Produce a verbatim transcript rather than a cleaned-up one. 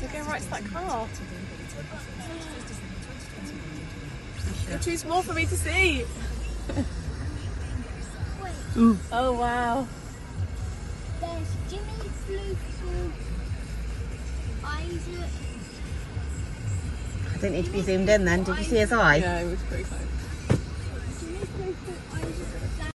So go right to that car. You're too small for me to see. Ooh. Oh wow. There's Jimmy, Bluetooth, Isaac. I don't need to be zoomed in then. Did you see his eye? Yeah, it was pretty close. Jimmy, Bluetooth, Isaac.